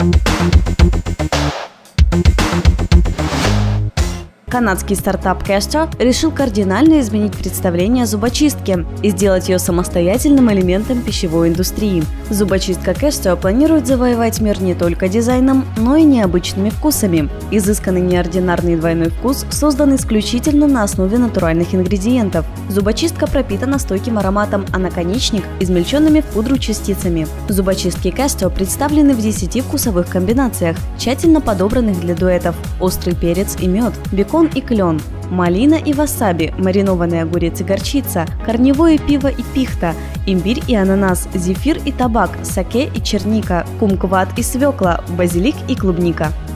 Канадский стартап Kesto решил кардинально изменить представление о зубочистке и сделать ее самостоятельным элементом пищевой индустрии. Зубочистка Kesto планирует завоевать мир не только дизайном, но и необычными вкусами. Изысканный неординарный двойной вкус создан исключительно на основе натуральных ингредиентов. Зубочистка пропитана стойким ароматом, а наконечник – измельченными в пудру частицами. Зубочистки Kesto представлены в 10 вкусовых комбинациях, тщательно подобранных для дуэтов: острый перец и мед, бекон и клен, малина и васаби, маринованный огурец и горчица, корневое пиво и пихта, имбирь и ананас, зефир и табак, саке и черника, кумкват и свекла, базилик и клубника.